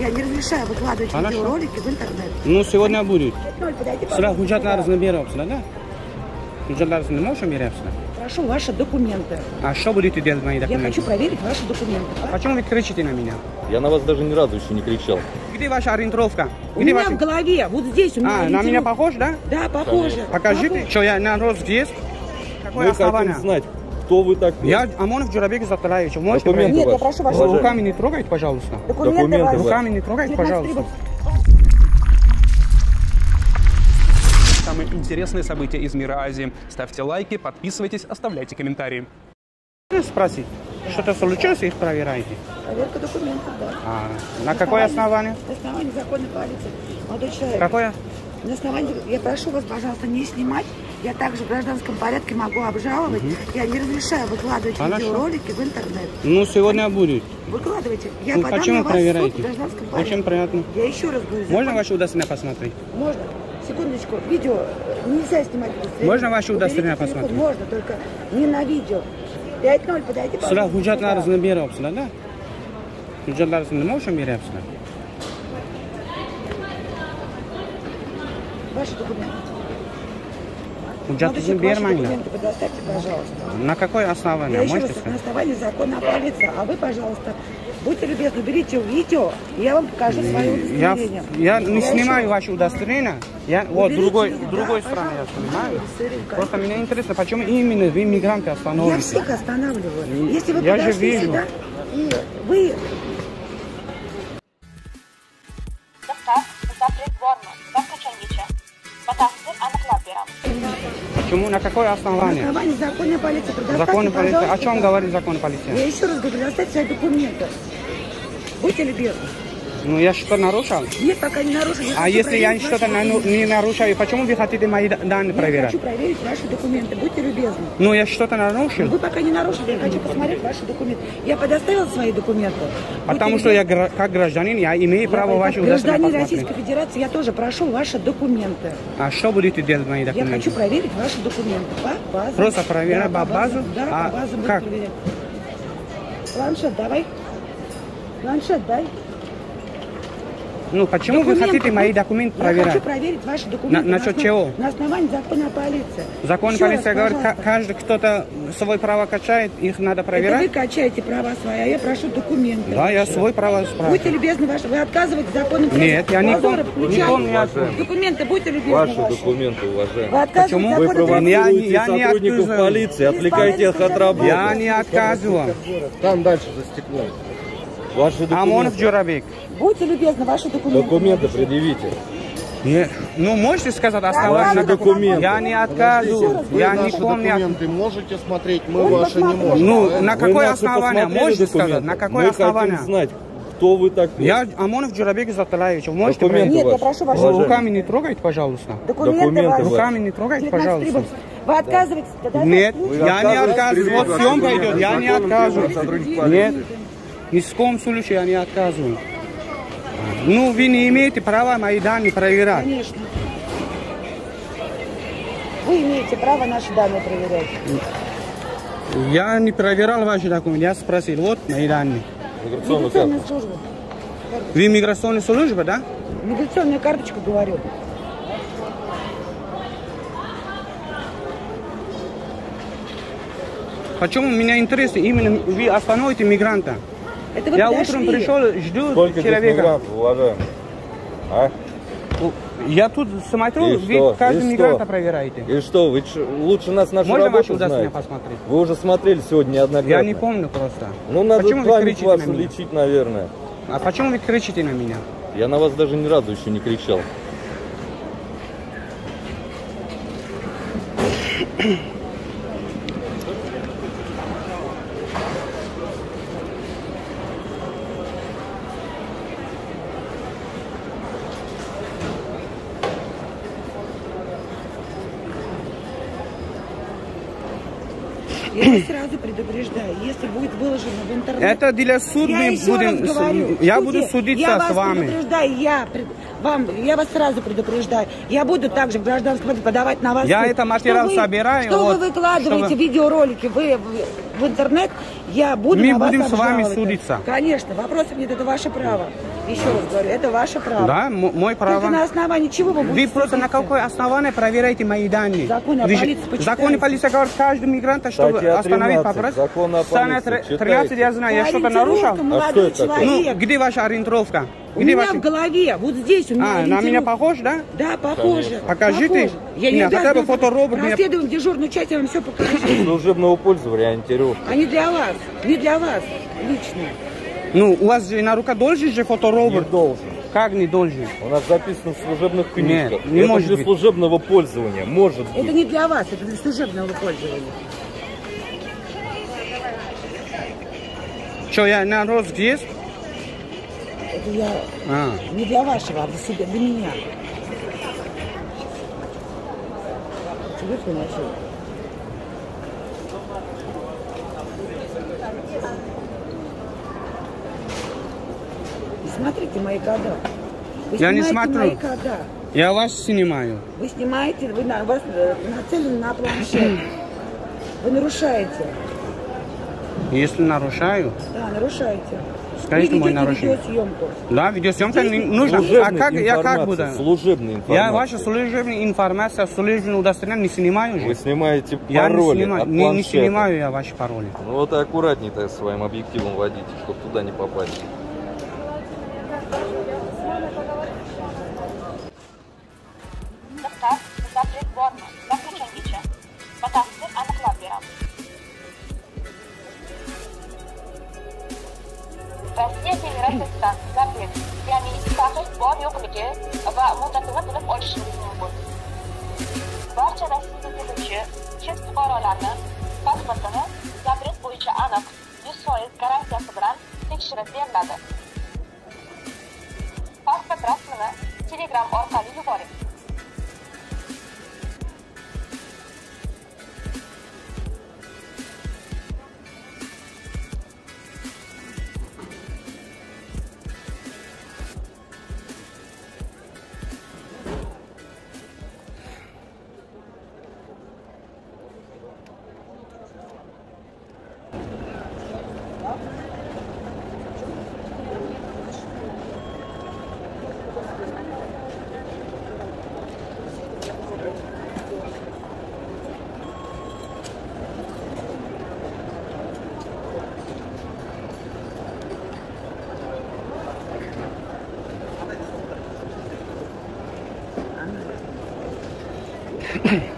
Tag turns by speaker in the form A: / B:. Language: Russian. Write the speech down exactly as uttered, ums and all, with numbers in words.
A: Я не разрешаю выкладывать видеоролики в интернет.
B: Ну, сегодня будет.
A: Сюда
B: hujjatlaringizni beryapsizlar da. Hujjatlaringizni nima uchun beryapsizlar?
A: Прошу ваши документы.
B: А что будете делать мои
A: Я
B: документы?
A: хочу проверить ваши документы.
B: Почему вы кричите на меня?
C: Я на вас даже ни разу еще не кричал.
B: Где ваша ориентировка?
A: У
B: Где
A: меня
B: ваши...
A: в голове, вот здесь у меня.
B: А, на меня похож, да?
A: Да, похоже.
B: Покажите,
A: Похоже.
B: что я на рост есть. Какое
C: Мы
B: основание?
C: хотим знать, кто вы такой.
B: Я Амонов Джурабек Затараевич. Можете
C: Документы
B: проверить?
A: Нет, я
C: ваши.
A: прошу ваши
B: Вы
C: Уважаемый.
B: руками не трогайте, пожалуйста.
A: Документы,
C: Документы
A: ваши.
C: ваши.
B: Руками не трогайте, пожалуйста.
D: Самые интересные события из мира Азии. Ставьте лайки, подписывайтесь, оставляйте комментарии.
B: Спросить, что-то случилось, их проверяете?
A: Проверка документов, да.
B: А, на какое основание?
A: На основании закона полиции. Молодой человек.
B: Какое?
A: На основании, я прошу вас, пожалуйста, не снимать. Я также в гражданском порядке могу обжаловать. Угу. Я не разрешаю выкладывать
B: Хорошо.
A: видеоролики в интернет.
B: Ну, сегодня будет.
A: Выкладывайте. Я
B: Ну,
A: подам
B: почему
A: на вас в суд
B: проверяете?
A: в гражданском порядке.
B: Очень приятно.
A: Я еще раз говорю.
B: Можно
A: закон...
B: ваше удостоверение посмотреть?
A: Можно. Секундочку. Видео нельзя снимать.
B: Можно ваше удостоверение
A: Уберите телефон.
B: посмотреть?
A: Можно, только не на видео. пять ноль, подойди,
B: Сюда
A: пожалуйста.
B: hujjatlaringizni beryapsizlar da. Hujjatlaringizni nima uchun beryapsizlar?
A: Ваши документы.
B: Hujjatingizni
A: Молодой человек, ваши
B: bermanglar.
A: документы предоставьте, пожалуйста.
B: На какое основание?
A: Я еще
B: Можете
A: раз, на
B: сказать?
A: основании закона о полиции. А вы, пожалуйста, будьте любезны, берите видео, и я вам покажу свое
B: Я,
A: удостоверение.
B: я не
A: Я
B: снимаю
A: еще-
B: ваше удостоверение. Я, вот,
A: Уберите
B: другой,
A: видео,
B: другой
A: да,
B: стороны я
A: пожалуйста,
B: снимаю.
A: удостоверение.
B: Просто меня интересно, почему именно вы, мигранты,
A: Я
B: остановились?
A: всех останавливаю. Если вы
B: Я же
A: подошли
B: вижу.
A: сюда, и вы...
E: Diqqat, zapret bormi? Vaqtincha. Batafsil aniqlab beramiz.
B: Почему? На какое
A: На
B: основание?
A: основании закона о полиции предоставьте,
B: Закон о полиции. О
A: пожалуйста,
B: чем говорит закон о полиции?
A: Я еще раз говорю, предоставьте свои документы. Будьте любезны.
B: Ну, я что-то нарушал?
A: Нет, пока не нарушили.
B: А если я что-то на- не нарушаю, почему вы хотите мои да- данные
A: Я
B: проверять?
A: хочу проверить ваши документы. Будьте любезны.
B: Ну, я что-то нарушил?
A: Вы пока не нарушили, я хочу посмотреть ваши документы. Я предоставила свои документы.
B: Потому
A: Будьте
B: что я
A: любезны.
B: гра- как гражданин, я имею
A: Я
B: право
A: как
B: ваши
A: гражданин
B: удостоверения
A: Российской
B: посмотреть.
A: Федерации, я тоже прошу ваши документы.
B: А что будете делать мои
A: Я
B: документы?
A: хочу проверить ваши документы по базам.
B: Просто проверять
A: Да,
B: по базу?
A: Да,
B: А
A: по базам буду
B: как?
A: проверять. Планшет давай. Планшет дай.
B: Ну, почему вы
A: Документы.
B: хотите мои документы
A: Я
B: проверять?
A: хочу проверить ваши документы.
B: На- насчет
A: основ-
B: чего?
A: На основании закона о полиции.
B: Закон
A: Еще
B: полиции
A: раз,
B: говорит,
A: пожалуйста.
B: ка- каждый кто-то свой право качает, их надо
A: Это вы
B: проверять.
A: качаете права свои, а я прошу документы.
B: Да, я свой право
A: Будьте
B: спрашиваю.
A: любезны, ваши. Вы отказываете законом.
B: Нет, я не
A: Лазоров,
B: пом-
A: включай.
B: не помню, я-
A: Документы, будьте любезны.
C: Ваши
A: ваши.
C: документы,
A: Вы
C: уважаемые.
A: отказываете
B: Почему?
C: Вы
A: законом.
C: провоцируете
B: Я не
C: сотрудников
B: отказываю.
C: полиции, отвлекаете их от работы.
B: Я не отказываю.
F: Там дальше за стеклом.
C: Ваши
B: Амонов
C: документы,
B: Джурабек.
A: Будьте любезны, ваши документы.
C: документы предъявите.
B: Не- Ну, можете сказать
C: Ваши
B: основание?
C: документы.
B: Я не отказываю. Я
F: Вы
B: не
F: наши
B: помню.
F: документы можете смотреть, мы
A: Он
F: ваши не
A: посмотрел.
F: можем.
B: Ну,
F: Правильно?
B: на
C: Вы
B: какое
C: наши
B: основание?
C: посмотрели
B: Можете сказать?
C: документы?
B: На какое
C: Мы
B: основание?
C: хотим знать, кто вы такой.
B: Я Амонов Джурабек Затараевич. Можете
C: Документы
B: проверить?
A: Нет, я
C: ваши.
A: прошу ваши
B: Вы
C: Уважаемые.
B: руками не трогайте, пожалуйста.
A: Документы,
C: Документы
A: ваши.
C: ваши.
B: Руками не трогайте,
A: девятнадцать
B: пожалуйста.
A: трибун. Вы отказываетесь? Тогда
B: Нет,
A: включите.
B: я не
C: отказываетесь
B: отказываю. Вот
C: предъявить
B: съемка
C: документы?
B: идет, я не
C: Законом
B: отказываю.
C: сотрудник
B: Нет, ни в коем случае я не отказываю. Ну, вы не имеете права мои данные проверять.
A: Конечно. Вы имеете право наши данные проверять.
B: Я не проверял ваши документы, я спросил, вот мои данные.
C: Миграционную
A: Миграционная
C: карту.
A: служба.
B: Вы миграционная служба, да?
A: Миграционная карточка, говорю.
B: Почему меня интересно, именно вы остановите мигранта?
A: Это вы
B: Я
A: подошли.
B: утром пришел, жду
C: Сколько здесь
B: человека.
C: мигрантов, уважаемые? А?
B: Я тут смотрю,
C: И
B: вы
C: что?
B: каждого
C: И
B: мигранта
C: что?
B: проверяете.
C: И что, вы ч- лучше нас нашу
B: Можно ваше
C: работу
B: удостоверение
C: знаете?
B: посмотреть?
C: Вы уже смотрели сегодня неоднократно.
B: Я не помню просто.
C: Ну, надо
B: Почему вы
C: память
B: кричите
C: вашу
B: на меня?
C: лечить, наверное.
B: А почему вы кричите на меня?
C: Я на вас даже ни разу еще не кричал.
A: Я вас сразу предупреждаю, если будет выложено в интернет...
B: Это для суда
A: Я
B: мы
A: еще
B: будем.
A: раз говорю,
B: Я
A: в
B: буду
A: суде
B: судиться
A: я
B: с
A: вас
B: вами.
A: предупреждаю, я, пред- вам, я вас сразу предупреждаю. Я буду также в гражданском порядке подавать на вас...
B: Я
A: суд.
B: это материал
A: Что вы-
B: собираю,
A: Что
B: вот,
A: вы выкладываете,
B: чтобы-
A: видеоролики вы в, в интернет, я буду
B: Мы
A: на вас
B: будем с вами
A: обжаловать.
B: судиться.
A: Конечно, вопросов нет, это ваше право. Еще раз говорю, это ваше право.
B: Да, м- мой право.
A: Только на основании чего вы будете
B: Вы просто на
A: садиться?
B: какое основание проверяете мои данные?
A: Закон о
B: Вы же-
A: полиции почитайте.
B: Закон о полиции говорит, каждый мигрант, чтобы
C: Статья
B: остановить,
C: тринадцать,
B: попросить.
C: закон о
B: Статья
C: полиции,
B: тринадцать, я знаю, я
A: По
B: что-то
A: ориентировкам,
B: нарушил?
C: А
A: молодой
C: что это такое?
A: человек.
B: Ну, где ваша ориентировка?
A: У
B: Где
A: меня
B: ваша-
A: в голове, вот здесь у меня
B: А, на
A: ориентировка.
B: меня похож, да?
A: Да, похоже.
B: Покажите.
A: Похоже. Я не
B: Нет, хотя бы
A: обязана
B: фоторобот мне-
A: расследовать дежурную часть, я вам все покажу.
C: Служебного пользования ориентировка.
A: А не для вас, не для вас лично.
B: Ну, у вас же на руке должен же
C: Не
B: фоторобот?
C: должен.
B: Как не должен?
C: У нас записано в служебных книжках.
B: Нет, не
C: это
B: может
C: для
B: быть.
C: служебного пользования. Может
A: Это
C: быть.
A: не для вас, это для служебного пользования.
B: Что, я на розыск есть?
A: Это я
B: А.
A: не для вашего, а для себя, для меня. Телефон нашел. Смотрите мои кода. Вы
B: Я не
A: снимаете
B: смотрю.
A: мои кода.
B: Я вас снимаю.
A: Вы снимаете, вы на, вас э, нацелены на планшет. Вы нарушаете.
B: Если нарушаю,
A: Да, нарушаете.
B: скажите
A: Вы
B: мой
A: ведете
B: нарушение.
A: видеосъемку.
B: Да, видеосъемка не
A: Здесь
B: нужна. А
C: Служебная
B: как, я как буду?
C: информация, Служебная информация.
B: Я ваша служебная информация, служебное удостоверение не снимаю
C: Вы
B: же.
C: снимаете
B: Я не
C: пароли
B: снимаю,
C: от
B: не, не
C: планшета.
B: снимаю я ваши пароли.
C: Ну вот и аккуратней так своим объективом водите, чтобы туда не попасть.
E: Diqqat, zapret bormi va qachongacha? Batafsil aniqlab beramiz. Rossiya Federatsiyasidan zapret, ya'ni taqiq bor yo'qligi va muddatini bilib olishingiz mumkin. Barcha Rossiyaga keluvchi chet fuqarolarni pasportini zapret bo'yicha aniq yuz foiz garantiyasi bilan tekshirib beriladi. Pasport rasmini Telegram orqali yuboring.
A: Ага.